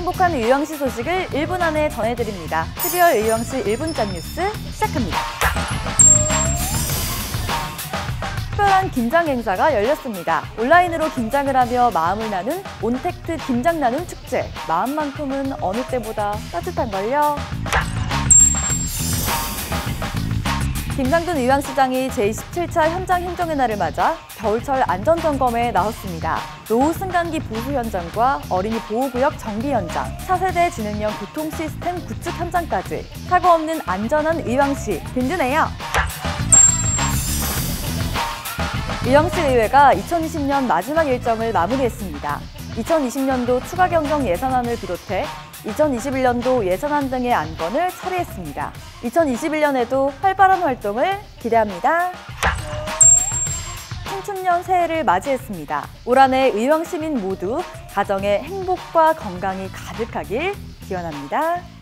행복한 의왕시 소식을 1분 안에 전해드립니다. 12월 의왕시 1분짜 뉴스 시작합니다. 특별한 김장 행사가 열렸습니다. 온라인으로 김장을 하며 마음을 나눈 온택트 김장 나눔 축제. 마음만큼은 어느 때보다 따뜻한걸요. 김상돈 의왕시장이 제27차 현장 행정의 날을 맞아 겨울철 안전점검에 나섰습니다. 노후 승강기 보수 현장과 어린이 보호구역 정비 현장, 차세대 지능형 교통 시스템 구축 현장까지 사고 없는 안전한 의왕시 든든해요. 의왕시의회가 2020년 마지막 일정을 마무리했습니다. 2020년도 추가 경정 예산안을 비롯해 2021년도 예산안 등의 안건을 처리했습니다. 2021년에도 활발한 활동을 기대합니다. 신춘년 새해를 맞이했습니다. 올 한 해 의왕 시민 모두 가정에 행복과 건강이 가득하길 기원합니다.